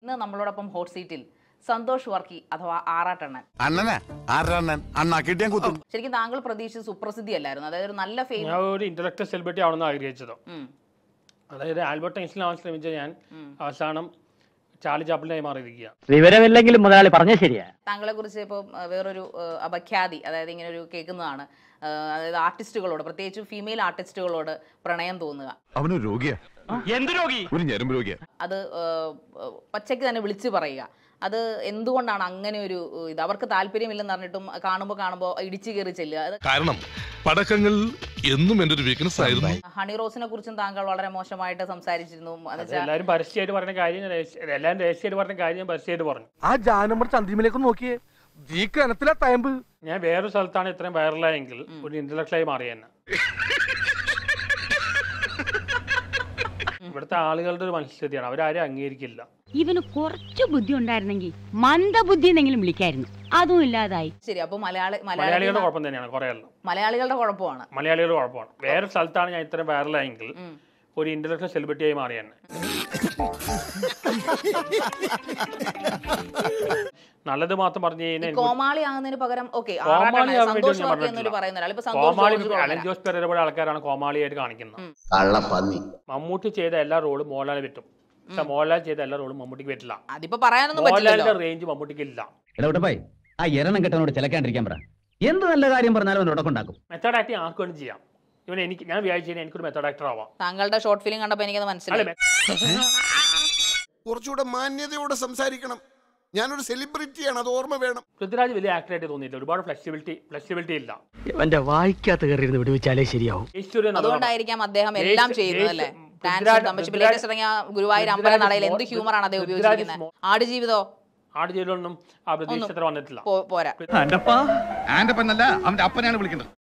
ഇന്ന് നമ്മളോടൊപ്പം ഹോട്ട് സീറ്റിൽ സന്തോഷ് വർക്കി അഥവാ ആറാട്ടണ്ണൻ. ശരിക്കും താങ്കൾ പ്രതീക്ഷിച്ച സുപ്രസിദ്ധി അല്ലായിരുന്നു, അതായത് ഒരു നല്ല ഒരു ഇന്റലക്ച്വൽ സെലിബ്രിറ്റി ആവണമെന്ന് ആഗ്രഹിച്ചത്. അതായത് ആൽബർട്ട് ഐൻസ്റ്റീൻ ആവാൻ ശ്രമിച്ച ഞാൻ അവസാനം ചാർലി ചാപ്ലിനായി മാറിയിരിക്കുക. വിവരമില്ലെങ്കിലും മുതലാളി പറഞ്ഞ ശരിയാ. താങ്കളെ കുറിച്ച് ഇപ്പൊ വേറൊരു അപഖ്യാതി, അതായത് ഇങ്ങനെ ഒരു കേൾക്കുന്നതാണ്, അതായത് ആർട്ടിസ്റ്റുകളോട്, പ്രത്യേകിച്ച് ഫീമെയിൽ ആർട്ടിസ്റ്റുകളോട് പ്രണയം തോന്നുക. അവനൊരു രോഗിയാ. എന്ത് രോഗി? ഒരു ഞരമ്പ് രോഗിയാ. അത് പച്ചയ്ക്ക് തന്നെ വിളിച്ചു പറയുക. അത് എന്തുകൊണ്ടാണ് അങ്ങനെ ഒരു ഇത്? അവർക്ക് താല്പര്യമില്ലെന്ന് പറഞ്ഞിട്ടും കാണുമ്പോ ഇടിച്ചു കയറി ചെല്ലുക. കാരണം പടക്കങ്ങൾ എന്നും എന്റെ ഒരു വീക്ക്നെസ് ആയിരുന്നു. ഹണി റോസിനെ കുറിച്ചും താങ്കൾ വളരെ മോശമായിട്ട് സംസാരിച്ചിരുന്നു. എല്ലാവരും പരസ്യമായിട്ട് പറഞ്ഞ കാര്യം, എല്ലാവരും രഹസ്യമായിട്ട് പറഞ്ഞ കാര്യം ഞാൻ പരസ്യമായിട്ട് പറഞ്ഞു. ആ ജാനമ്മ ചന്തിമയിലേക്ക് നോക്കിയേ, ഈ കനത്തിലെ തയമ്പ്. ഞാൻ വേറൊരു സ്ഥലത്താണ് ഇത്രയും വൈറലായെങ്കിൽ ഒരു ഇന്റലക്ച്വലായി മാറിയ തന്നെ. ഇവിടുത്തെ ആളുകളുടെ ഒരു മനസ്ഥിതിയാണ്, അവരാരും അംഗീകരിക്കില്ല. ഇവന് കുറച്ചു ബുദ്ധി ഉണ്ടായിരുന്നെങ്കിൽ മന്ദബുദ്ധി എന്നെങ്കിലും വിളിക്കായിരുന്നു, അതും ഇല്ലാതായി. ശരി, അപ്പൊ മലയാളികളുടെ കുഴപ്പം തന്നെയാണ്. കുറെ മലയാളികളുടെ കുഴപ്പമാണ്. മലയാളികളുടെ കുഴപ്പമാണ്. വേറെ സ്ഥലത്താണ് ഞാൻ ഇത്രയും വൈറലായെങ്കിൽ ഒരു ഇന്റലക്ച്വൽ സെലിബ്രിറ്റിയായി മാറി തന്നെ. നല്ലത് മാത്രം പറഞ്ഞു കഴിഞ്ഞാൽ കോമാളി ആകുന്നതിന് പകരം അലൻ ജോസ് പെരേര പോലെ ആൾക്കാരാണ് കോമാളിയായിട്ട് കാണിക്കുന്നത്. മമ്മൂട്ടി ചെയ്ത എല്ലാ റോളും മോഹൻലാൽ പറ്റും, പക്ഷെ മോഹൻലാൽ ചെയ്ത എല്ലാ റോളും മമ്മൂട്ടിക്ക് പറ്റില്ല. മോഹൻലാലിന്റെ റേഞ്ച് മമ്മൂട്ടിക്ക് ഇല്ല. ആ എരണം കെട്ടനോട് ചിലക്കാണ്ടിരിക്കാൻ പറ. എന്ത് നല്ല കാര്യം പറഞ്ഞാലും ഉടക്കുണ്ടാക്കും. മെത്തേഡ് ആക്ടിങ് ആർക്ക് വേണ്ടി ചെയ്യാം. ഇവൻ ഞാൻ വിചാരിച്ചു എനിക്കൊരു മെത്തേഡ് ആക്ടർ ആവാം. താങ്കളുടെ ഷോർട്ട് ഫിലിം കണ്ടപ്പോൾ എനിക്കത് മനസ്സിലായി. കുറച്ചുകൂടെ മാന്യതയോടെ സംസാരിക്കണം. ഞാനൊരു സെലിബ്രിറ്റിയാണ്, അത് ഓർമ്മ വേണം. പൃഥ്വിരാജ് വലിയ ആക്ടറായിട്ട് തോന്നിയില്ല. ഒരുപാട് ഫ്ലെക്സിബിലിറ്റി ഇല്ല. എന്റെ വായിക്കാത്ത കയറിയിരുന്ന് വിടുവിച്ചാലേ ശരിയാവും. അതുകൊണ്ടായിരിക്കാം അദ്ദേഹം എല്ലാം ചെയ്യുന്നത് അല്ലേ? ഗുരുവായൂർ അമ്പലം നടയിൽ എന്ത് ഹ്യൂമറാണ് അദ്ദേഹം ഉപയോഗിച്ചിരിക്കുന്നത്. ആടുജീവിതമൊന്നും ആ പ്രതീക്ഷ വന്നിട്ടില്ല. പോരാ. ആന്റപ്പനല്ല, അവന്റെ അപ്പനാണ് വിളിക്കുന്നത്.